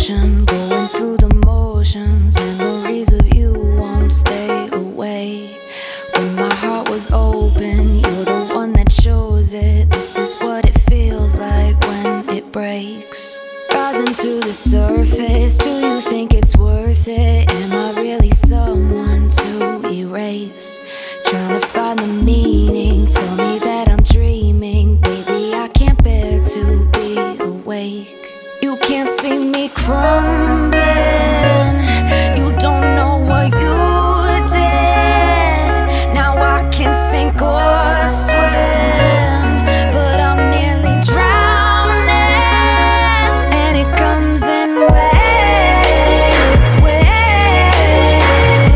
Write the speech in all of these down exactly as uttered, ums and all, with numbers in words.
ocean, going through the motions. Memories of you won't stay away. When my heart was open, you're the one that shows it. This is what it feels like when it breaks. Rising to the surface, do you think it's worth it? Am I really someone to erase? Trying to find the meaning, tell me that I'm dreaming. Baby, I can't bear to be awake. You can't see me crumbling. You don't know what you did. Now I can sink or swim, but I'm nearly drowning. And it comes in waves, waves.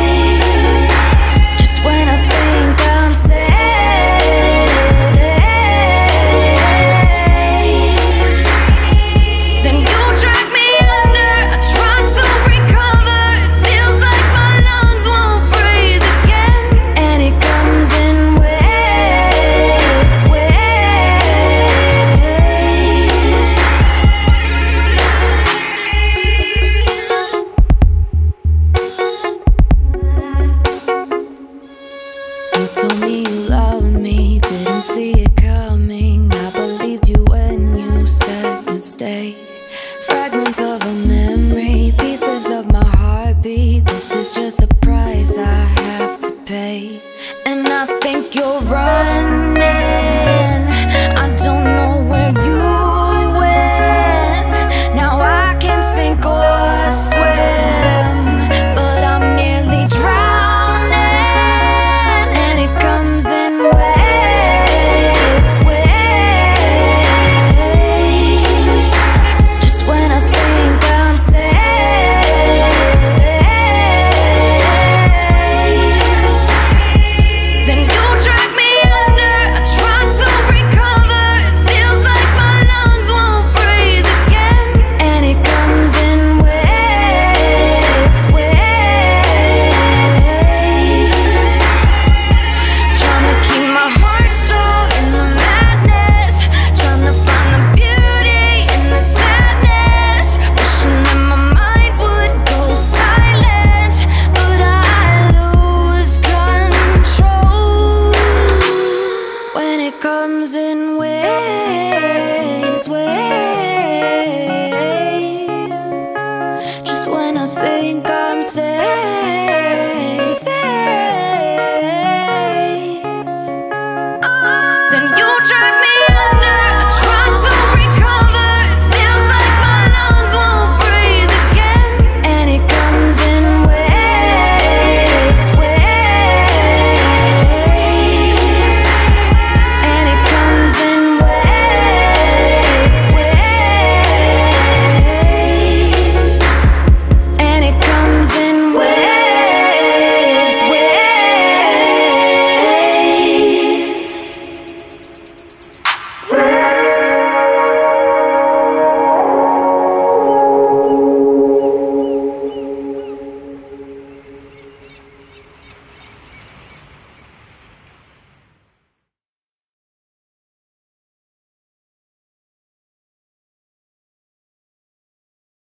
Just when I think I'm safe, then you drag me under. I try to recover. It feels like my lungs won't breathe again. And it comes in waves, waves. You told me you loved me, didn't see it coming. I believed you when you said you'd stay. Fragments of a memory, pieces of my heartbeat. This is just the price I have to pay. And I think you're running. I don't know where you went. Now I can sink or swim, but I'm nearly drowning. And it comes in waves, waves. Just when I think I'm safe, then you drag me under. I try to recover. It feels like my lungs won't breathe again. And it comes in waves, waves. Trying to keep my heart strong in the madness. Trying to find the beauty in the sadness. Wishing that my mind would go silent, but I lose control when it comes in waves, waves. Just when I think I'm safe, then you drag me